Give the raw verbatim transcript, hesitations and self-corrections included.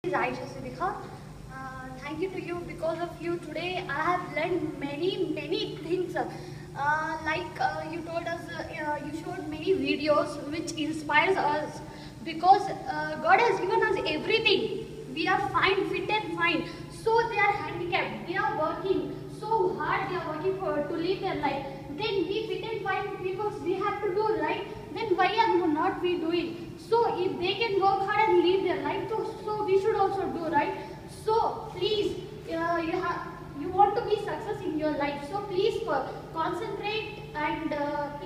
Uh, thank you to you. Because of you today I have learned many many things. Uh, like uh, you told us, uh, you showed many videos which inspires us, because uh, God has given us everything. We are fine, fit and fine. So they are handicapped. They are working so hard. They are working for to live their life. Then we fit and fine because we have to do right. Then why are not we doing? So if they can work hard and live their life, so, so we should also do right. So please, uh, you have you want to be success in your life. So please uh, concentrate and uh,